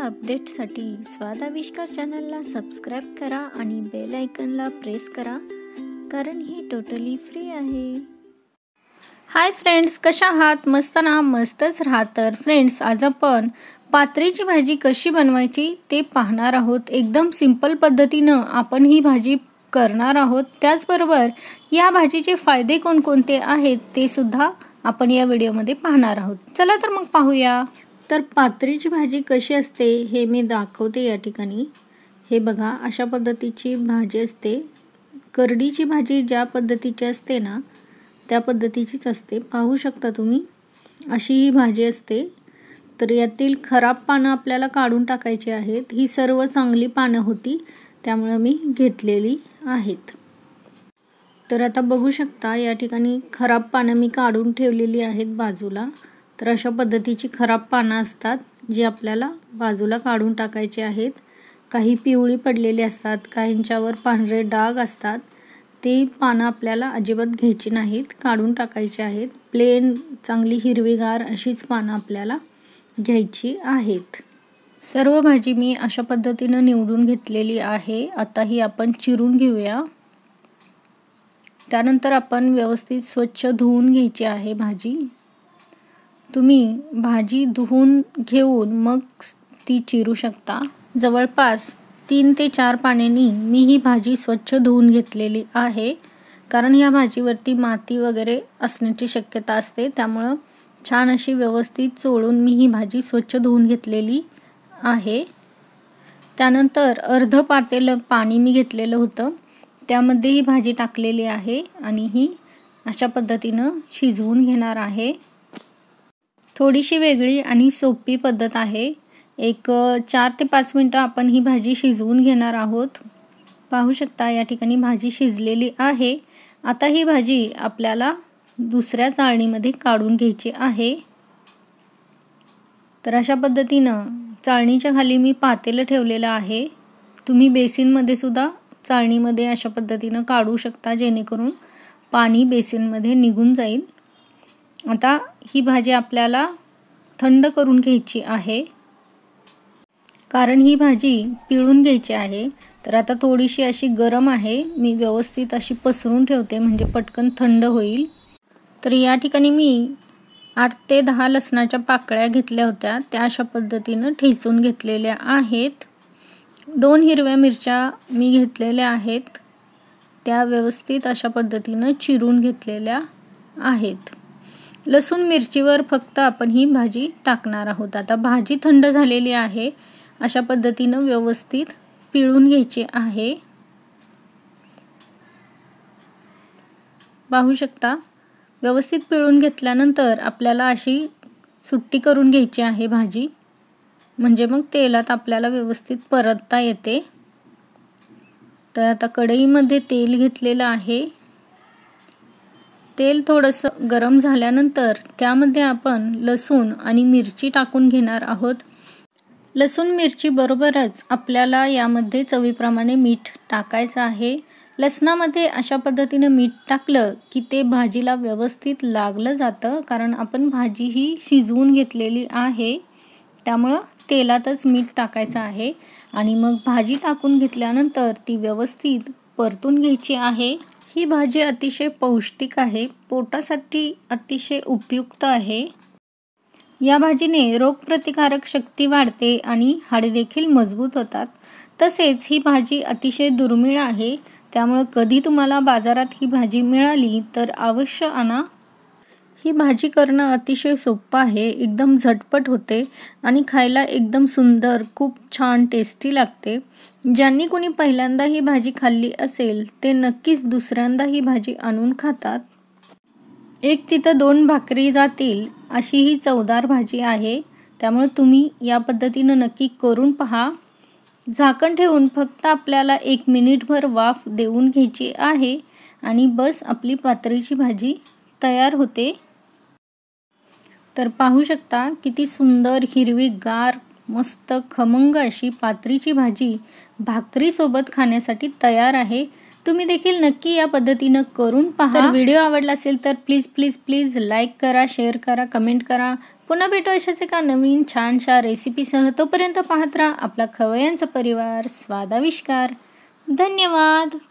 अपडेटसाठी स्वाद आविष्कार चॅनलला सबस्क्राईब करा आणि बेल आयकॉनला प्रेस करा, कारण ही टोटली फ्री आहे. हाय फ्रेंड्स, कशा आहात? मस्त ना? मस्तच राहा. तर फ्रेंड्स, आज आपण पात्रीची भाजी कशी बनवायची ते पाहणार आहोत. एकदम सिंपल पद्धतीनं आपण ही भाजी करणार आहोत. त्याचबरोबर या भाजीचे फायदे कोणकोणते आहेत ते सुद्धा आपण या व्हिडिओमध्ये पाहणार आहोत. चला तर मग पाहूया. तर पात्रीची भाजी कशी असते हे मी दाखवते या ठिकाणी. हे बघा, अशा पद्धतीची भाजी असते. करडीची भाजी ज्या पद्धतीची असते ना, त्या पद्धतीचीच असते. पाहू शकता तुम्ही, अशी ही भाजी असते. तर यातील खराब पानं आपल्याला काढून टाकायची आहेत. ही सर्व चांगली पानं होती, त्यामुळे मी घेतलेली आहेत. तर आता बघू शकता, या ठिकाणी खराब पानं मी काढून ठेवलेली आहेत बाजूला. तर अशा पद्धतीची खराब पानं असतात, जी आपल्याला बाजूला काढून टाकायची आहेत. काही पिवळी पडलेली असतात, काहींच्यावर पांढरे डाग असतात. ते पानं आपल्याला अजिबात घ्यायची नाहीत, काढून टाकायची आहेत. प्लेन चांगली हिरवीगार अशीच पानं आपल्याला घ्यायची आहेत. सर्व भाजी मी अशा पद्धतीनं निवडून घेतलेली आहे. आता ही आपण चिरून घेऊया. त्यानंतर आपण व्यवस्थित स्वच्छ धुवून घ्यायची आहे भाजी. तुम्ही भाजी धुवून घेऊन मग ती चिरू शकता. जवळपास 3 ते 4 पाण्यानी मी ही भाजी स्वच्छ धुवून घेतलेली आहे, कारण या भाजीवरती माती वगैरे असण्याची शक्यता असते. त्यामुळं छान अशी व्यवस्थित चोळून मी ही भाजी स्वच्छ धुवून घेतलेली आहे. त्यानंतर अर्ध पातेलं पाणी मी घेतलेलं होतं, त्यामध्ये ही भाजी टाकलेली आहे आणि ही अशा पद्धतीनं शिजवून घेणार आहे. थोडीशी वेगळी आणि सोपी पद्धत आहे. एक 4 ते 5 मिनटं आपण ही भाजी शिजवून घेणार आहोत. पाहू शकता, या ठिकाणी भाजी शिजलेली आहे. आता ही भाजी आपल्याला दुसऱ्या चाळणीमध्ये काढून घ्यायची आहे. तर अशा पद्धतीनं चाळणीच्या खाली मी पातेलं ठेवलेलं आहे. तुम्ही बेसिनमध्ये सुद्धा चाळणीमध्ये अशा पद्धतीनं काढू शकता, जेणेकरून पाणी बेसिनमध्ये निघून जाईल. आता ही भाजी आपल्याला थंड करून घ्यायची आहे, कारण ही भाजी पिळून घ्यायची आहे. तर आता थोडीशी अशी गरम आहे, मी व्यवस्थित अशी पसरून ठेवते, म्हणजे पटकन थंड होईल. तर या ठिकाणी मी 8 ते 10 लसणाच्या पाकळ्या घेतल्या होत्या, त्या अशा पद्धतीनं ठेचून घेतलेल्या आहेत. 2 हिरव्या मिरच्या मी घेतलेल्या आहेत, त्या व्यवस्थित अशा पद्धतीनं चिरून घेतलेल्या आहेत. लसूण मिरचीवर फक्त आपण ही भाजी टाकणार आहोत. आता भाजी थंड झालेली आहे, अशा पद्धतीनं व्यवस्थित पिळून घ्यायची आहे. पाहू शकता, व्यवस्थित पिळून घेतल्यानंतर आपल्याला अशी सुट्टी करून घ्यायची आहे भाजी, म्हणजे मग तेलात आपल्याला व्यवस्थित परतता येते. तर आता कढईमध्ये तेल घेतलेलं आहे. तेल थोडंसं गरम झाल्यानंतर त्यामध्ये आपण लसूण आणि मिरची टाकून घेणार आहोत. लसूण मिरची बरोबरच आपल्याला यामध्ये चवीप्रमाणे मीठ टाकायचं आहे. लसणामध्ये अशा पद्धतीनं मीठ टाकलं की ते भाजीला व्यवस्थित लागलं जातं, कारण आपण भाजी ही शिजवून घेतलेली आहे. त्यामुळं तेलातच मीठ टाकायचं आहे आणि मग भाजी टाकून घेतल्यानंतर ती व्यवस्थित परतून घ्यायची आहे. ही भाजी अतिशय पौष्टिक आहे, पोटासाठी अतिशय उपयुक्त आहे. या भाजीने रोगप्रतिकारक शक्ती वाढते आणि हाडे देखील मजबूत होतात. तसेच ही भाजी अतिशय दुर्मिळ आहे, त्यामुळे कधी तुम्हाला बाजारात ही भाजी मिळाली तर अवश्य आणा. ही भाजी करणं अतिशय सोपं आहे, एकदम झटपट होते आणि खायला एकदम सुंदर, खूप छान टेस्टी लागते. ज्यांनी कोणी पहिल्यांदा ही भाजी खाल्ली असेल ते नक्कीच दुसऱ्यांदा ही भाजी आणून खातात. 1 तिथं 2 भाकरी जातील अशी ही चवदार भाजी आहे. त्यामुळे तुम्ही या पद्धतीनं नक्की करून पहा. झाकण ठेवून फक्त आपल्याला 1 मिनिटभर वाफ देऊन घ्यायची आहे आणि बस, आपली पात्रीची भाजी तयार होते. तर पाहू शकता, किती सुंदर हिरवीगार मस्त खमंग अशी पात्रीची भाजी भाकरीसोबत खाण्यासाठी तयार आहे. तुम्ही देखील नक्की या पद्धतीनं करून पहा. तर व्हिडिओ आवडला असेल तर प्लीज प्लीज प्लीज लाईक करा, शेअर करा, कमेंट करा. पुन्हा भेटू अशाच एका नवीन छानशा रेसिपीसह. तोपर्यंत पाहत राहा आपला खवय्यांचा परिवार स्वादाविष्कार. धन्यवाद.